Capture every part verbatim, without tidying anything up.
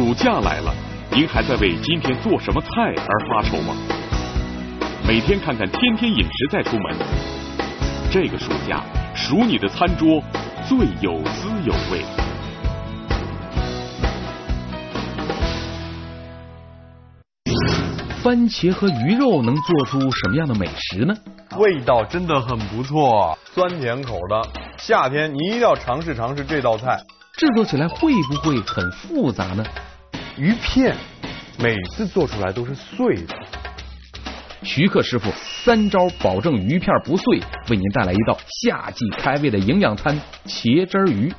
暑假来了，您还在为今天做什么菜而发愁吗？每天看看《天天饮食》再出门。这个暑假，数你的餐桌最有滋有味。 番茄和鱼肉能做出什么样的美食呢？ 味道真的很不错，酸甜口的。夏天你一定要尝试尝试这道菜。 制作起来会不会很复杂呢？ 鱼片每次做出来都是碎的。 徐克师傅三招保证鱼片不碎，为您带来一道夏季开胃的营养餐——茄汁鱼。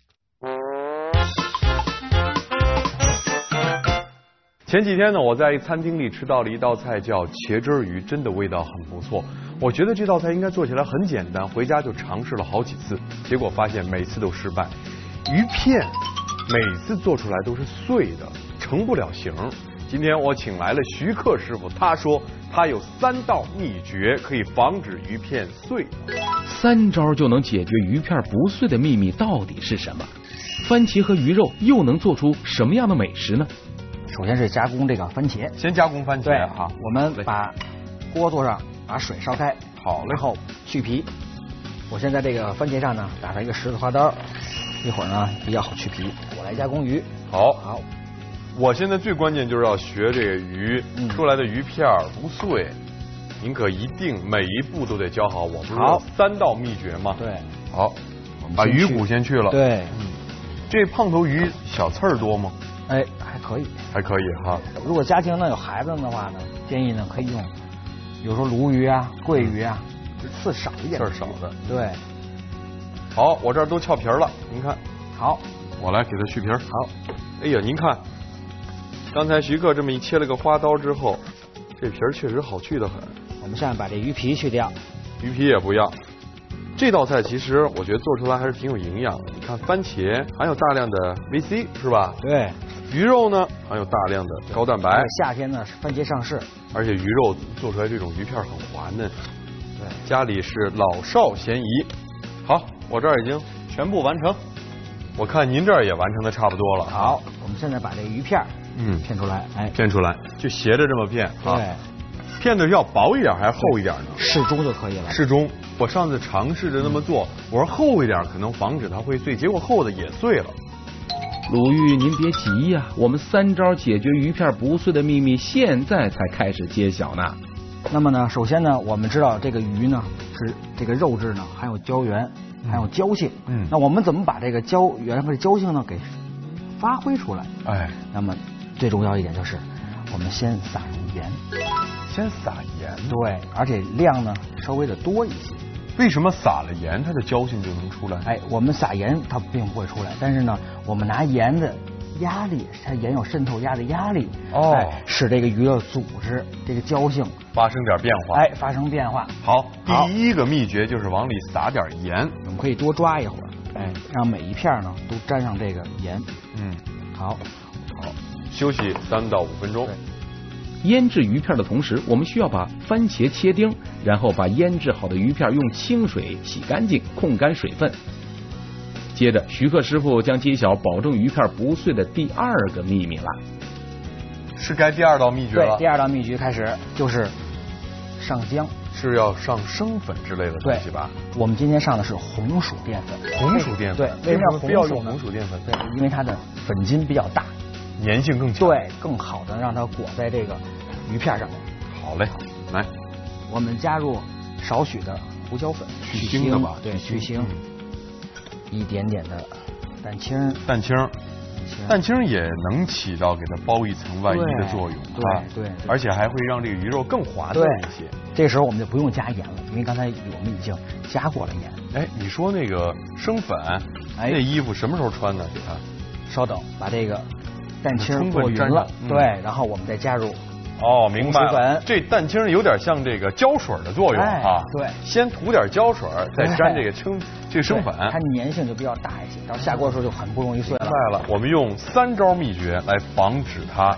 前几天呢，我在餐厅里吃到了一道菜叫茄汁鱼，真的味道很不错。我觉得这道菜应该做起来很简单，回家就尝试了好几次，结果发现每次都失败。鱼片每次做出来都是碎的，成不了形。今天我请来了徐克师傅，他说他有三道秘诀可以防止鱼片碎。 三招就能解决鱼片不碎的秘密到底是什么？番茄和鱼肉又能做出什么样的美食呢？ 首先是加工这个番茄， 先加工番茄。 对，好，我们把锅做上，把水烧开， 好嘞， 然后去皮。我先在这个番茄上呢打上一个十字花刀，一会儿呢比较好去皮。我来加工鱼。 好， 好。 我现在最关键就是要学这个鱼、嗯、出来的鱼片不碎，您可一定每一步都得教好我。不是有三道秘诀吗？ 对。 好，把鱼骨先去了。 对。 嗯，这胖头鱼小刺儿多吗？ 哎，还可以， 还可以哈。 如果家庭呢有孩子的话呢，建议呢可以用，比如说鲈鱼啊、桂鱼啊，刺少一点， 刺少的。 对。 好，我这儿都翘皮了，您看。 好， 我来给它去皮。 好。 哎呀，您看，刚才徐克这么一切了个花刀之后，这皮儿确实好去的很。 我们现在把这鱼皮去掉， 鱼皮也不要。这道菜其实我觉得做出来还是挺有营养的。你看，番茄含有大量的维 C， 是吧？ 对。 鱼肉呢含有大量的高蛋白。 夏天呢，番茄上市， 而且鱼肉做出来这种鱼片很滑嫩。 对， 家里是老少咸宜。好，我这儿已经全部完成。我看您这儿也完成的差不多了。 好，我们现在把这鱼片嗯片出来，哎， 片出来，就斜着这么片。 对。 片的要薄一点还是厚一点呢？ 适中就可以了。 适中。我上次尝试着那么做，我说厚一点可能防止它会碎，结果厚的也碎了。 鲁豫，您别急呀，我们三招解决鱼片不碎的秘密现在才开始揭晓呢。 那么呢，首先呢，我们知道这个鱼呢是这个肉质呢含有胶原，含有胶性。嗯。那我们怎么把这个胶原和胶性呢给发挥出来？哎。那么最重要一点就是，我们先撒入盐。 先撒盐。 对，而且量呢稍微的多一些。 为什么撒了盐它的胶性就能出来？ 哎，我们撒盐它并不会出来，但是呢，我们拿盐的压力，它盐有渗透压的压力，哦，哎，使这个鱼的组织这个胶性发生点变化， 哎，发生变化。 好，第一个秘诀就是往里撒点盐， 我们可以多抓一会儿，哎，让每一片呢都沾上这个盐。嗯，好， 好，休息三到五分钟。 腌制鱼片的同时，我们需要把番茄切丁，然后把腌制好的鱼片用清水洗干净，控干水分。接着，徐克师傅将揭晓保证鱼片不碎的第二个秘密了。 是该第二道秘诀了。 对，第二道秘诀开始就是上浆， 是要上生粉之类的东西吧？ 我们今天上的是红薯淀粉。 红薯淀粉。 对，为什么非要用红薯淀粉？ 对，因为它的粉筋比较大。 粘性更强， 对，更好的让它裹在这个鱼片上面。 好嘞，来， 我们加入少许的胡椒粉， 去腥的吧？ 对，去腥。一点点的蛋清， 蛋清，蛋清也能起到给它包一层外衣的作用， 对对， 而且还会让这个鱼肉更滑嫩一些。 这时候我们就不用加盐了，因为刚才我们已经加过了盐。 哎，你说那个生粉，那衣服什么时候穿呢？给它稍等，把这个。蛋清过匀了，嗯、对，然后我们再加入哦，明白了。这蛋清有点像这个胶水的作用啊， 哎、对， 先涂点胶水，再沾这个清这个生粉， 它粘性就比较大一些，到下锅的时候就很不容易碎了。 明白了，我们用三招秘诀来防止它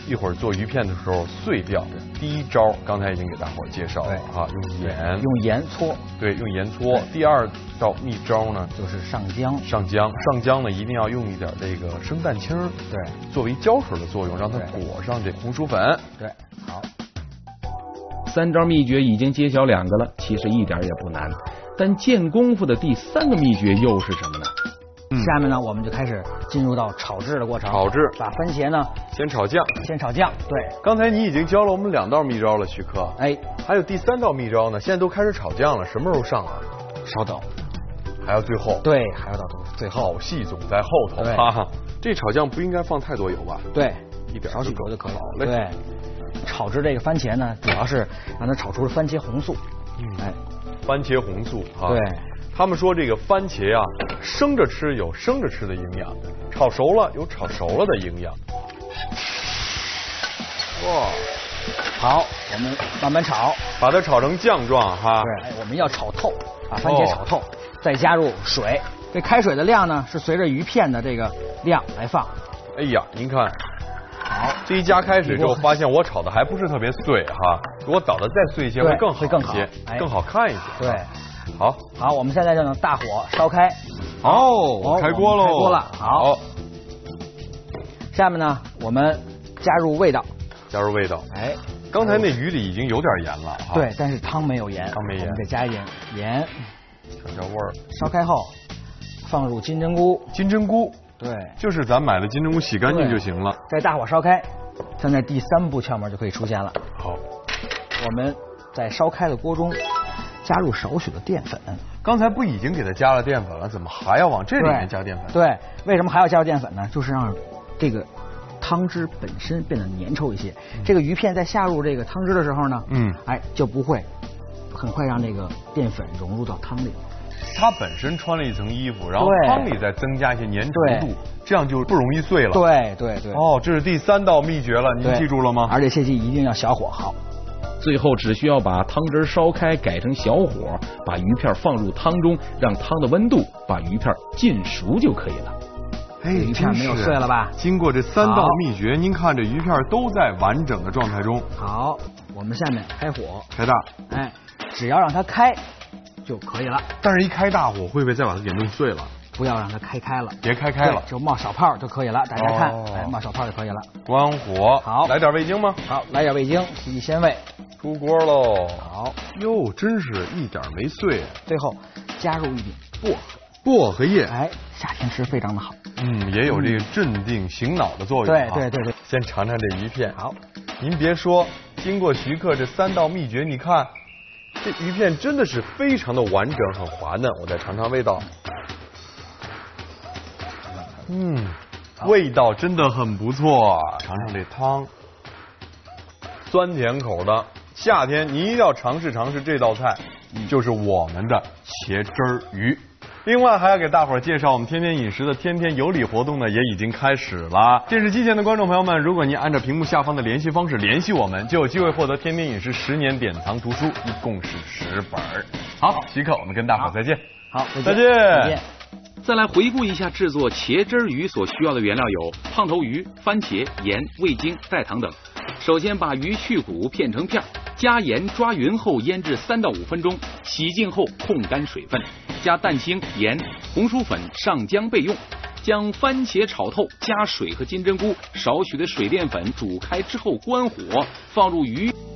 一会儿做鱼片的时候碎掉。第一招刚才已经给大伙儿介绍了啊，用盐， 用盐搓。 对，用盐搓。第二道秘招呢， 就是上浆。 上浆，上浆呢一定要用一点这个生蛋清， 对， 作为胶水的作用，让它裹上这红薯粉。 对，好。 三招秘诀已经揭晓两个了，其实一点也不难。但见功夫的第三个秘诀又是什么呢？ 嗯、下面呢，我们就开始进入到炒制的过程。 炒制， 把番茄呢先炒酱， 先炒酱。对， 刚才你已经教了我们两道秘招了，徐克。 哎， 还有第三道秘招呢，现在都开始炒酱了，什么时候上啊？ 稍等， 还要最后。 对，还要到最后。 好戏总在后头。哈哈，这炒酱不应该放太多油吧？ 对， 一点少许油就可以了。 好嘞。 对，炒制这个番茄呢，主要是让它炒出番茄红素。 嗯，哎。番茄红素哈， 对， 他们说这个番茄啊，生着吃有生着吃的营养，炒熟了有炒熟了的营养。哇， 好，我们慢慢炒， 把它炒成酱状哈。 对，我们要炒透，把番茄炒透，哦、再加入水。这开水的量呢，是随着鱼片的这个量来放。 哎呀，您看。 好， 这一加开水之后，发现我炒的还不是特别碎哈，如果捣的再碎一些会更好一些，更好看一些。 对， 好， 好，我们现在就用大火烧开。 哦，开锅喽！ 开锅了。好，下面呢，我们加入味道， 加入味道。 哎， 刚才那鱼里已经有点盐了。 对，但是汤没有盐， 汤没盐， 我们再加一点盐， 调调味儿。 烧开后，放入金针菇。 金针菇。 对， 就是咱买的金针菇洗干净就行了。 在大火烧开，现在第三步窍门就可以出现了。 好， 我们在烧开的锅中加入少许的淀粉。 刚才不已经给它加了淀粉了，怎么还要往这里面加淀粉？ 对，为什么还要加入淀粉呢？就是让这个汤汁本身变得粘稠一些。嗯、这个鱼片在下入这个汤汁的时候呢，嗯，哎，就不会很快让这个淀粉融入到汤里。 它本身穿了一层衣服，然后汤里再增加一些粘稠度，这样就不容易碎了。 对对对。 哦，这是第三道秘诀了，您记住了吗？ 而且切记一定要小火好。 最后只需要把汤汁烧开，改成小火，把鱼片放入汤中，让汤的温度把鱼片浸熟就可以了。 哎， 鱼片没有碎了吧？ 经过这三道秘诀，您看这鱼片都在完整的状态中。 好，我们下面开火， 开大。 哎，只要让它开就可以了。 但是，一开大火会不会再把它给弄碎了？ 不要让它开开了， 别开开了， 就冒小泡就可以了。大家看，哦、哎，冒小泡就可以了。 关火， 好， 来点味精吗？ 好，来点味精，提鲜味。 出锅喽。 好， 哟，真是一点没碎。 最后加入一点薄荷， 薄荷叶， 哎，夏天吃非常的好。 嗯，也有这个镇定醒脑的作用。 对对对对。 先尝尝这鱼片。 好， 您别说，经过徐克这三道秘诀，你看。这鱼片真的是非常的完整，很滑嫩。我再尝尝味道，嗯，味道真的很不错。尝尝这汤，酸甜口的，夏天你一定要尝试尝试这道菜，就是我们的茄汁儿鱼。另外还要给大伙儿介绍我们天天饮食的天天有礼活动呢，也已经开始了。电视机前的观众朋友们，如果您按照屏幕下方的联系方式联系我们，就有机会获得天天饮食十年典藏图书，一共是十本。好，徐克，我们跟大伙儿再见。 好， 再见。 再见。 再来回顾一下制作茄汁鱼所需要的原料有胖头鱼、番茄、盐、味精、代糖等。首先把鱼去骨片成片，加盐抓匀后腌制三到五分钟，洗净后控干水分，加蛋清、盐、红薯粉上浆备用。将番茄炒透，加水和金针菇，少许的水淀粉煮开之后关火，放入鱼。